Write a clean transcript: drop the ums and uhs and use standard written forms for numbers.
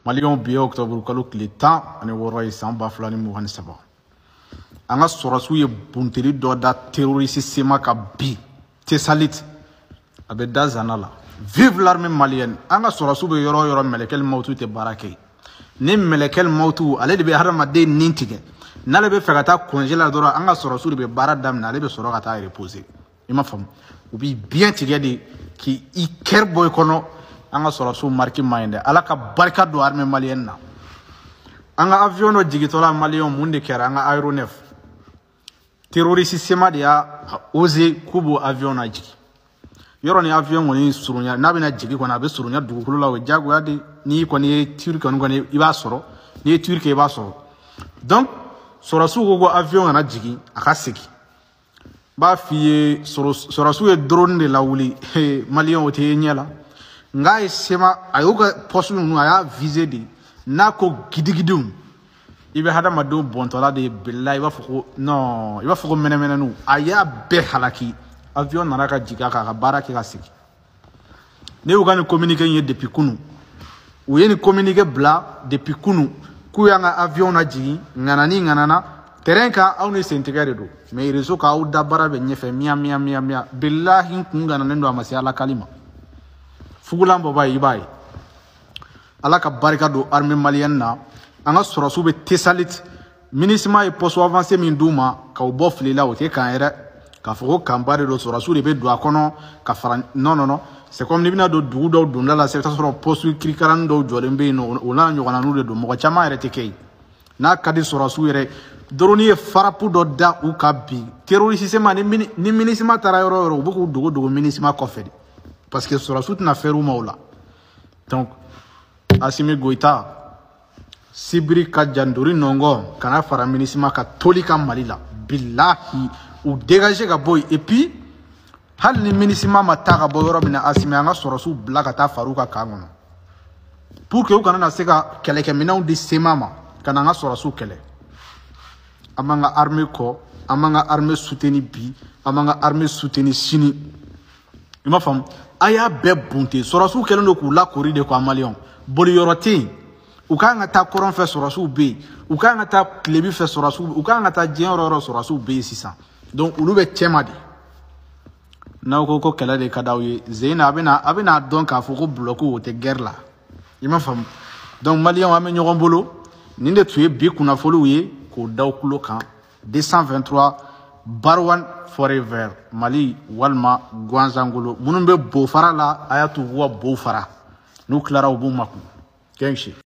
Malion bi octobre kalo kile 10 ani woro yi san ba fulani mu han saba anga sorasu ye bunteli do da terroriste sema ka bi tesalit abe da zanala vive l'armée malienne anga sorasu be yoro melekel mautu te barake ni melekel mautu ale de be harama de nintige nale be fekata congélateur dora anga sorasu be baradam na ale be soro kata reposer ima fam ubi bien tigedi ki i kerboy kono anga sorasu marki mainde ala ka barka do armée malienne na anga avion no digitola malion munde kera anga aéronef terroriste sema dia osé kubo avion na jigi yoro ni avion woni surunya na bina jigi ko na be surunya dugukulu lawo jago yadi ni ko ni turki on goni iba soro ni turki iba soro donc sorasu go avion na jigi akasiki ba fiye sorasu e drone de lawuli malion ote nyela ngai sema ayoga posu nu aya visé de nako gidigidum ibe hada mado bontola de billahi ba fuko non iba fuko menemena nu aya be halaki avion naraka jiga ka baraki ka siki ne ugani communiquer ye depuis kunu u yeni communiquer bla depuis kunu ku yanga avion na jigi nganana terrain ka aw ne sentigare do mais réseau ka aw dabara be nyefe mia billahi kungana nendo amasi ala kalima fugulambo bay ala ka barika do armée malienne na anga sorasu be tesalit minisma e poso avancé min duma ka bo flela o te kan era ka foko kambare do sorasu de be do akono ka fara non c'est comme libina do dugu do dunda la secteur soro postu krikaran do jolembe no ona nyogana nu do mo chama era tekei na kadi sorasu ere doroni e farapu do da u kabi terroriste sema ni minisma tarayoro buku dugu minisma kofedi parce que sorasu na feru maula donc Assimi Goïta Sibri Kadjandori Nongo kana fara minisma ka tolika malila billahi ou dégager ka boy et puis hal ni minisma mataka boyoro mina Assimi anga sorasu blaka ta faruka kangono pour que u kana na seka keleke mina di semama kana anga sorasu kele amanga armée ko amanga armée soutenu bi amanga armée soutenu sini ima fam aya be bunte sorasu kele no ku la corride ko amalion boli yorotin u ka nga ta koron fe sorasu be u ka nga ta klebi fe sorasu u ka nga ta jenroro sorasu be sisa donc ulu be chemadi na ko kala de kadawi zeina abina donc a foko bloku te guerre la ima fam donc malien wa me nyogon bolo ninde tuye be kuna folo ye ko dawkulo kan 223 Barwan forever Mali walma Gwanzangolo munumbe bo fara la ayatu wa bo fara nous clara au bon maku.